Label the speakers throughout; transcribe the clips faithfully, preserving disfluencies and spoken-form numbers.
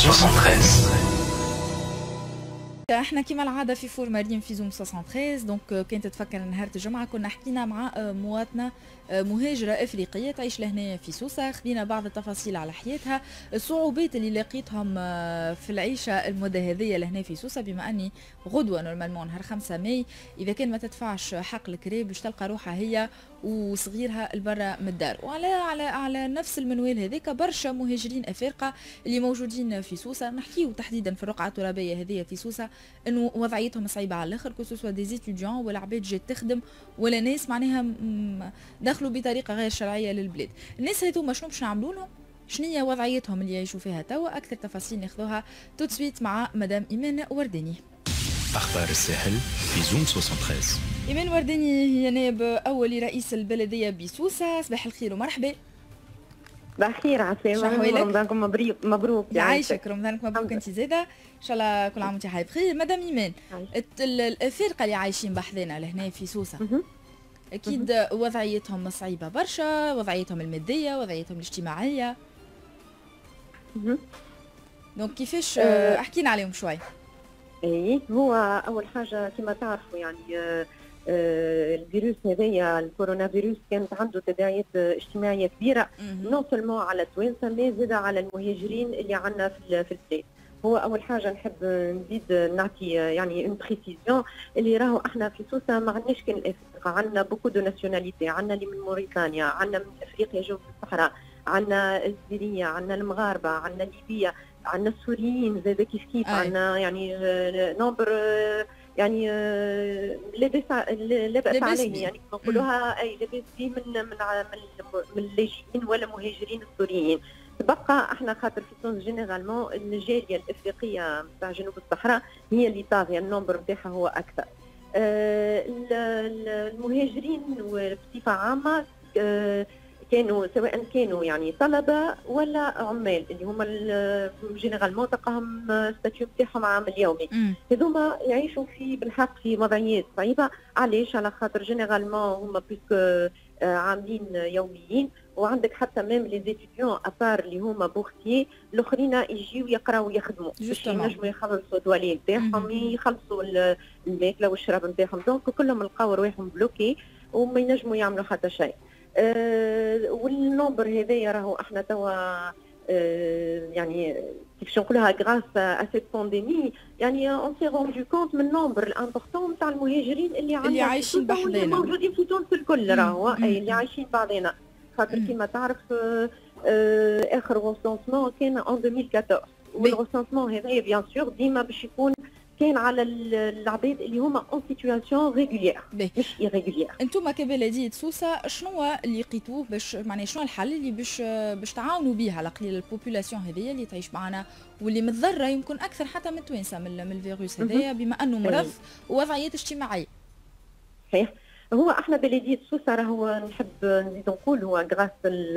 Speaker 1: soixante-treize.
Speaker 2: احنا كما العاده في فور مريم في زوم ثلاثة عشر. دونك كنت تفكر نهار الجمعه كنا حكينا مع مواطنه مهاجره افريقيه تعيش لهنا في سوسه، خذينا بعض التفاصيل على حياتها، الصعوبات اللي لقيتهم في العيشه المده هذه لهنا في سوسه، بما اني غدوه نورمالمون نهار خمسة ماي اذا كان ما تدفعش حق الكريب باش تلقى روحها هي وصغيرها البرا من الدار. وعلى على على نفس المنوال هذاك برشا مهاجرين افارقه اللي موجودين في سوسه، نحكيو تحديدا في الرقعه الترابيه هذه في سوسه انه وضعيتهم صعيبه على الاخر، كوسوسوا دي زيتيديون ولا عباد جات تخدم ولا ناس معناها دخلوا بطريقه غير شرعيه للبلاد. الناس هذوما شنو باش نعملوا لهم؟ شنية وضعيتهم اللي يعيشوا فيها توا؟ اكثر تفاصيل ناخذوها تو سويت مع مدام ايمان ورداني.
Speaker 3: اخبار الساحل في زوم ثلاثة عشر.
Speaker 2: ايمان ورداني هي نائب اول رئيس البلديه بسوسه، صباح الخير ومرحبا.
Speaker 4: بخير عسلامة، رمضانكم مبروك. مبروك
Speaker 2: يعيشك، رمضانك مبروك انت زاده، ان شاء الله كل عام وانت بخير. مدام ايمان، الافارقه اللي عايشين بحذنا لهنا في سوسه اكيد وضعيتهم صعيبه برشا، وضعيتهم الماديه، وضعيتهم الاجتماعيه. دونك كيفاش أه احكينا عليهم شوي.
Speaker 4: اي هو اول حاجه كما تعرفوا يعني أه أه الفيروس هذايا الكورونا فيروس كانت عنده تداعيات اجتماعيه كبيره، نون سولمون على التوانسه مي زاد على المهاجرين اللي عندنا في في البلاد. هو اول حاجه نحب نزيد نعطي يعني اون بريسيزيون اللي راهو احنا في سوسه ما عندناش كان الافارقه، عندنا بوكو دو ناسيوناليتي، عندنا اللي من موريتانيا، عندنا من افريقيا جنوب الصحراء، عندنا الجزائريه، عندنا المغاربه، عندنا الليبيه، عندنا السوريين زاد كيف كيف، عندنا يعني نومبر يعني لا باس لا باس عليه يعني نقولوها اي لا باس فيه من من من اللاجئين ولا مهاجرين السوريين. تبقى احنا خاطر في تونس جينيرالمون الجاليه الافريقيه نتاع جنوب الصحراء هي اللي طاغيه، النمبر نتاعها هو اكثر. أه المهاجرين بصفه عامه أه كانوا سواء كانوا يعني طلبه ولا عمال اللي هما جينيرالمون تلقاهم ستاتيو نتاعهم عامل يومي، هذوما يعيشوا في بالحق في وضعيات صعيبه. علاش؟ على خاطر جينيرالمون هما بيسك عاملين يوميين، وعندك حتى ميم لي زيتيديون ابار اللي هما بوختي الاخرين يجيو يقراو ويخدموا باش ينجموا يخلصوا الدوالي نتاعهم، يخلصوا الماكله والشراب نتاعهم، دونك كلهم لقاو رواحهم بلوكي وما ينجموا يعملوا حتى شيء. أه والنمبر هذايا راهو احنا توا أه يعني كيفاش نقولها غراس ا سيت بانديمي يعني اون سي روندو كونت من النمبر الامبورطون نتاع المهاجرين اللي عندنا
Speaker 2: اللي عايشين بحذنا
Speaker 4: موجودين في تونس الكل راهو اي اللي عايشين بعضنا، خاطر كيما تعرف أه أه اخر غوسونسمون كان ان ألفين وأربعطاش، والغوسونسمون هذايا بيان سور ديما باش يكون كان على العباد اللي هما اون سيتواسيون ريغوليير مش ايريغوليير.
Speaker 2: انتم كبلديه سوسه شنو اللي لقيتوه باش معناها شنو الحل اللي باش باش تعاونوا به على قليل البوبولاسيون هذيا اللي تعيش معنا واللي متضرره يمكن اكثر حتى من التوانسه من, من الفيروس هذايا بما انه مرض ووضعيات اجتماعيه؟
Speaker 4: صحيح. هو احنا بلديه سوسه راهو نحب نزيد نقول هو غراس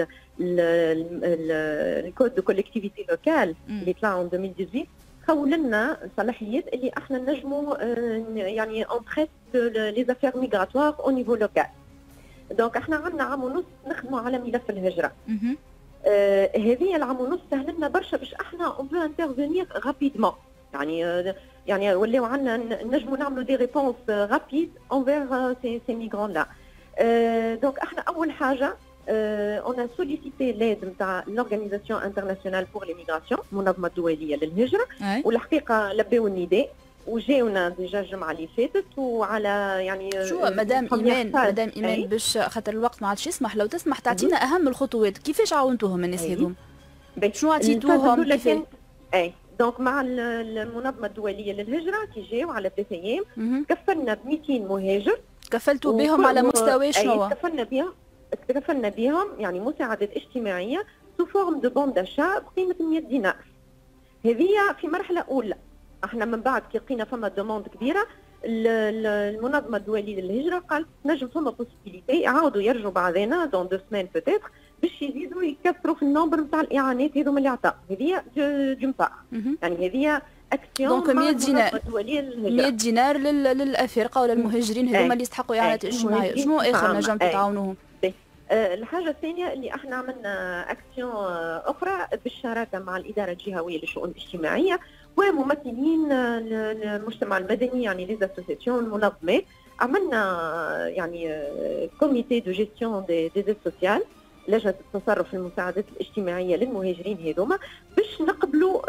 Speaker 4: الكود دو كوليكتيفيتي لوكال اللي طلع ان ألفين وثمانية عشر خول لنا صلاحيات اللي احنا نجموا يعني اون تريت لي زافير ميغراتوار او نيفو لوكال. دونك احنا عندنا عام ونص نخدموا على ملف الهجره. آه هذه العام ونص سهل لنا برشا باش احنا اون بو انترفينير رابيدمون، يعني آه يعني ولاو عندنا نجموا نعملوا دي ريبونس رابيد انفير سي سي ميغرون لا. آه دونك احنا اول حاجه Euh, on a sollicité l'aide de l'Organisation internationale pour l'immigration, المنظمة الدولية للهجرة، والحقيقة لبيوا النداء وجاونا ديجا الجمعة اللي فاتت وعلى يعني
Speaker 5: شو مدام إيمان مدام إيمان باش خاطر الوقت ما عادش يسمح، لو تسمح تعطينا أهم الخطوات كيفاش عاونتوهم الناس هذوم؟ شنو عطيتوهم كيفاش؟
Speaker 4: أي دونك مع المنظمة الدولية للهجرة كي جاوا على ثلاثة أيام كفلنا ب مئتين مهاجر.
Speaker 5: كفلتوا بهم على مستوى شنو؟
Speaker 4: كفلنا بهم تكفلنا بهم يعني مساعدات اجتماعيه سو فورم دو بون داشا بقيمه مئة دينار. هذه في مرحله اولى. احنا من بعد كي لقينا فما دوموند كبيره المنظمه الدوليه للهجره قالت نجم فما بوسيبيليتي يعاودوا يرجعوا بعضنا دون دو سمان بوتيتر باش يزيدوا يكثروا في النمبر نتاع الاعانات هذوما اللي عطاو. هذه دون بار يعني هذه اكسيون
Speaker 5: دونك مئة دينار مئة دينار للافارقه ولا المهاجرين هذوما اللي يستحقوا اعانات اجتماعيه. شنو اخر نجم تعاونوهم؟
Speaker 4: الحاجه الثانيه اللي احنا عملنا اكسيون اخرى بالشراكه مع الاداره الجهويه للشؤون الاجتماعيه وممثلين المجتمع المدني، يعني لي اسوسياسيون المنظمات. عملنا يعني كوميتي دو جيستيون دي دي سوسيال، لجنه التصرف في المساعدات الاجتماعيه للمهاجرين هذوما، باش نقبلوا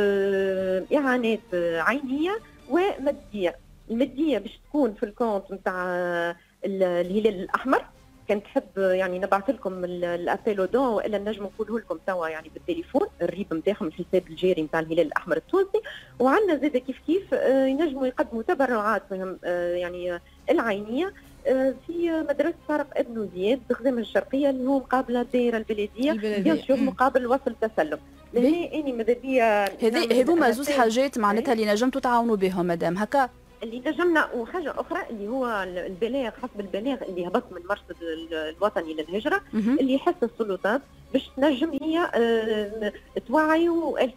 Speaker 4: اعانات عينيه وماديه. الماديه باش تكون في الكونت نتاع الهلال الاحمر. كنت تحب يعني نبعث لكم الابيلو دون والا نجم نقوله لكم توا يعني بالتليفون الريب نتاعهم، الحساب الجاري نتاع الهلال الاحمر التونسي. وعندنا زاد كيف كيف ينجموا يقدموا تبرعاتهم يعني العينيه في مدرسه طارق ابن زياد بخزامه الشرقيه اللي هو مقابله الدائره البلديه، بيان سور مقابل وصل تسلم. لهنا اني ماذا بيا
Speaker 5: هذي هذوما زوج حاجات معناتها اللي نجمتوا تعاونوا بهم مدام هكا
Speaker 4: اللي نجمنا. وحاجه اخرى اللي هو البلاغ، حسب البلاغ اللي هبط من المرصد الوطني للهجره اللي يحث السلطات باش تنجم هي توعي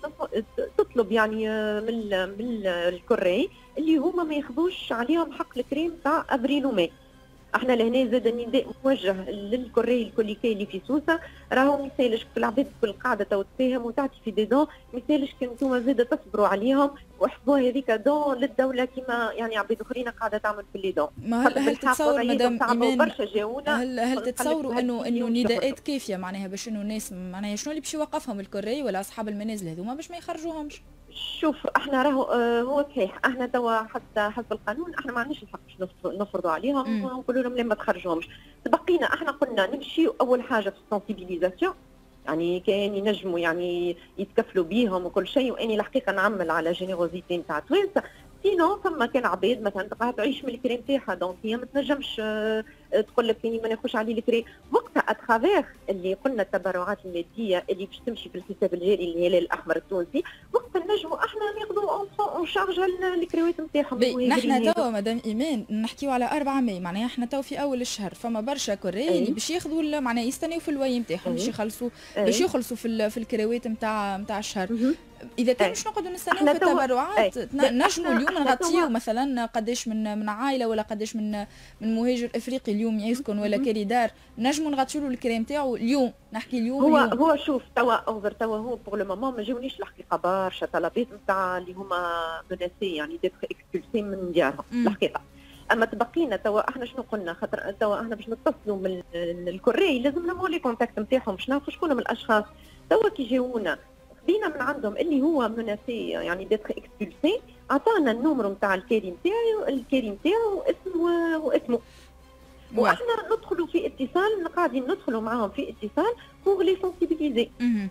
Speaker 4: وتطلب يعني من من الكوري اللي هما ما ياخذوش عليهم حق الكريم تاع افريل وماي. احنا لهنا زاد النداء موجه للكوري الكوليكي اللي في سوسه، راهو مثالش العباد الكل قاعده تو تفاهم وتعطي في دي دون، مثالش كان انتم زاد تصبروا عليهم وحسبوا هذيك دون للدوله كما يعني عباد اخرين قاعده تعمل في لي دون.
Speaker 2: ما هل, هل تتصور مدام ايمان
Speaker 4: برشا جاونا
Speaker 2: هل هل تتصوروا انه انه نداءات كافيه معناها باش انه الناس معناها شنو اللي باش يوقفهم الكوري ولا اصحاب المنازل هذوما باش ما يخرجوهمش؟
Speaker 4: شوف احنا راهو اه هو صحيح احنا توا حتى حسب القانون احنا ما عندناش الحق باش نفرضوا عليهم ونقولوا لهم لا ما تخرجوهمش. تبقينا احنا قلنا نمشيو اول حاجه في السنسيبيليزاسيون، يعني كان ينجموا يعني يتكفلوا بيهم وكل شيء، واني الحقيقه نعمل على جينيروزيتي نتاع توانسه. سينو ثم كان عباد مثلا تبقى تعيش من الكريم تاعها، دونك هي ما تنجمش اه تقول لك اني ما ناخذش عليه الكريم. وقتها اترافيغ اللي قلنا التبرعات الماديه اللي باش تمشي في الحساب الجاري للهلال الاحمر التونسي، وقتها نجموا احنا ناخذوا اون شارج الكريوات نتاعهم.
Speaker 2: نحن توا مدام ايمان نحكيو على أربعة ماي، معناها احنا توا في اول الشهر، فما برشا كوري اللي باش ياخذوا معناها يستناو في الوي نتاعهم باش يخلصوا باش يخلصوا في في الكريوات نتاع نتاع الشهر. اذا كان مش نقعدوا نستناو في التبرعات نجموا اليوم نغطيو مثلا قداش من من عائله ولا قداش من من مهاجر افريقي اليوم يسكن ولا كاري دار، نجموا نغطيو له الكريم تاعو اليوم. نحكي اليوم
Speaker 4: هو
Speaker 2: اليوم.
Speaker 4: هو شوف توا اوفر توا هو بور لو مومون ما جاونيش الحقيقه برشا طلبات نتاع اللي هما مناسي يعني ديتر اكسبولسي من ديارهم الحقيقه. اما تبقينا توا احنا شنو قلنا، خاطر توا احنا باش نتصلوا من الكوري لازم نمو لي كونتاكت نتاعهم باش نعرفوا شكون من الاشخاص. توا كي جاونا خدينا من عندهم اللي هو مناسي يعني ديتر اكسبولسي، عطانا النمر نتاع الكاري نتاعو الكاري نتاعو واسم واسمه، واحنا ندخلوا في اتصال قاعدين ندخلوا معاهم في اتصال بوغ لي سونسيبيليزي.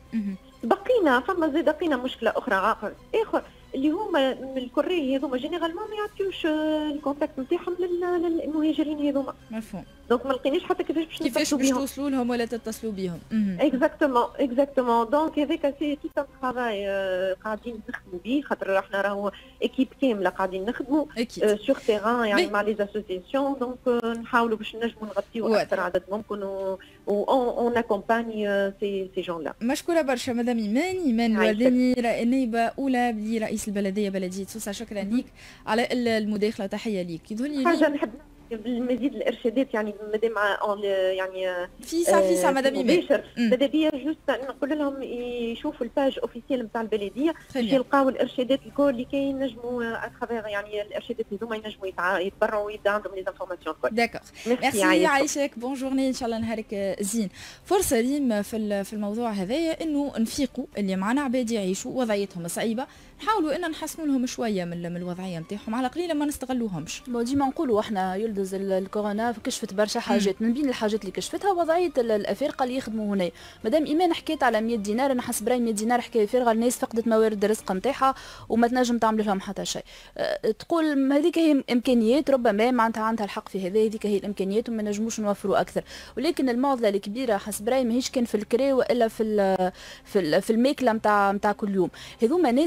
Speaker 4: بقينا فما زاد لقينا مشكله اخرى عاقل اخر اللي هما من الكوري هذوما جينيرالمون ما يعطيوش الكونتاكت نتاعهم للمهاجرين هذوما.
Speaker 2: مفهوم.
Speaker 4: دونك ما لقيناش حتى كيفاش باش
Speaker 2: كيفاش باش توصلوا لهم ولا تتصلوا بهم.
Speaker 4: اكزاكتومون اكزاكتومون دونك هذاك سي تو ان ترافاي قاعدين نخدموا به، خاطر احنا راهو ايكيب كامله قاعدين نخدموا سور تيران يعني مع لي اسوسياسيون، دونك نحاولوا باش نجموا نغطيو اكثر عدد ممكن و اون اكومباني سي سي جون لا.
Speaker 2: مشكوره برشا مدام ايمان ايمان الورداني نائبه اولى برئيس البلديه بلديه سوسه، شكرا ليك على المداخله، تحيه ليك. يظهر لي
Speaker 4: حاجه نحب بالمزيد الارشادات يعني مادام يعني
Speaker 2: في ساعه في ساعه مدام
Speaker 4: ايمان ماذا بيا جوست نقول لهم يشوفوا الباج اوفيسيال نتاع البلديه باش يلقاو الارشادات الكل اللي كاين ينجموا اترافيغ يعني الارشادات هذوما ينجموا يتبرعوا ويبدا عندهم لي انفورماسيون الكل.
Speaker 2: داكوغ ميرسي يعيشك بون جورني ان شاء الله نهارك زين. فرصه ريم في في الموضوع هذايا انه نفيقوا اللي معنا عباد يعيشوا وضعيتهم صعيبه، نحاولوا ان نحسنوا لهم شويه من من الوضعيه نتاعهم على قليله ما نستغلوهمش.
Speaker 5: ديما نقولوا احنا يلدز الكورونا كشفت برشا حاجات، من بين الحاجات اللي كشفتها وضعيه الافارقه اللي يخدموا هنا. مدام ايمان حكيت على مية دينار، انا حسب رايي مية دينار حكايه فارغه، الناس فقدت موارد الرزق نتاعها وما تنجم تعمل لهم حتى شيء. أه تقول هذيك هي امكانيات، ربما معناتها عندها الحق في هذا، هذيك هي الامكانيات وما نجموش نوفروا اكثر، ولكن المعضله الكبيره حسب رايي ماهيش كان في الكري والا في ال في ال في الماكله نتاع نتاع كل يوم. هذوما ناس راهم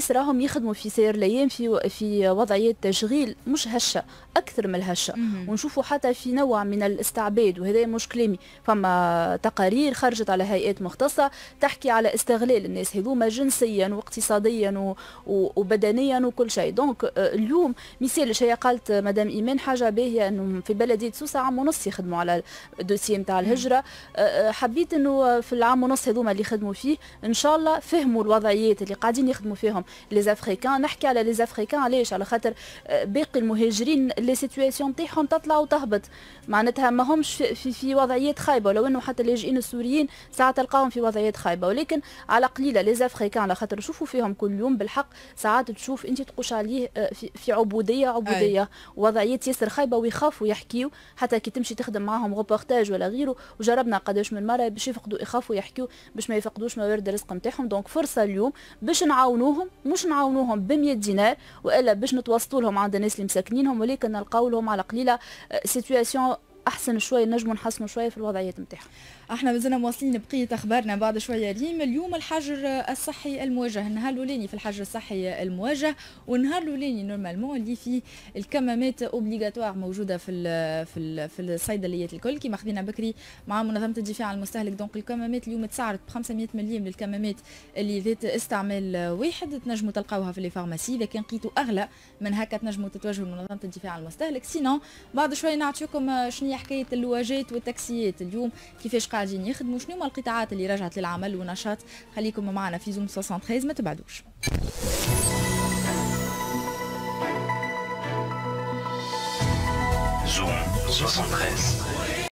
Speaker 5: يخدموا في سير الايام في في وضعيات تشغيل مش هشه اكثر من الهشه، ونشوفوا حتى في نوع من الاستعباد، وهذا مش كلامي، فما تقارير خرجت على هيئات مختصه تحكي على استغلال الناس هذوما جنسيا واقتصاديا وبدنيا وكل شيء. دونك اليوم مثال شيء قالت مدام ايمان حاجه باهيه، انه في بلديه سوسه عام ونص يخدموا على الدوسيي نتاع الهجره. حبيت انه في العام ونص هذوما اللي خدموا فيه ان شاء الله فهموا الوضعيات اللي قاعدين يخدموا فيهم لي زافريكان. نحكي على لي زافريكان علاش؟ على خاطر باقي المهاجرين لي سيتواسيون تاعهم تطلع وتهبط، معناتها ما همش في, في, في وضعيات خايبه، ولو انه حتى اللاجئين السوريين ساعات تلقاهم في وضعيات خايبه، ولكن على قليله لي زافريكان على خاطر نشوفوا فيهم كل يوم بالحق. ساعات تشوف انت تقوش عليه في, في عبوديه عبوديه أي. وضعيات ياسر خايبه ويخافوا يحكيوا، حتى كي تمشي تخدم معاهم روبورتاج ولا غيره، وجربنا قداش من مره باش يفقدوا يخافوا يحكيوا باش ما يفقدوش موارد الرزق نتاعهم. دونك فرصه اليوم باش نعاونوهم، مش نعاونوهم ب مية دينار والا باش نتوسطوا لهم عند الناس اللي مساكنينهم، ولكن نلقاو لهم على قليله سيتواسيون احسن شويه، نجموا نحسنوا شويه في الوضعيات نتاعهم.
Speaker 2: احنا مازلنا مواصلين بقيه اخبارنا بعد شويه. ريم، اليوم الحجر الصحي الموجه، النهار الاولاني في الحجر الصحي الموجه، والنهار الاولاني نورمالمون اللي فيه الكمامات اوبليغاتوار موجوده في ال في ال في الصيدليات الكل كيما خذينا بكري مع منظمه الدفاع عن المستهلك. دونك الكمامات اليوم تسعرت ب خمسمية مليم للكمامات اللي ذات استعمال واحد، تنجموا تلقاوها في لي فارماسي. اذا كان لقيتوا اغلى من هكا تنجموا تتوجهوا لمنظمه الدفاع عن المستهلك. سينون بعد شويه نعطيكم شنو هي حكايه اللواجات والتاكسيات اليوم كيفاش قاعدين يخدموا، شنو هما القطاعات اللي رجعت للعمل والنشاط. خليكم معنا في زوم ثلاثة وستين، ما تبعدوش.
Speaker 3: زوم ثلاثة وستين.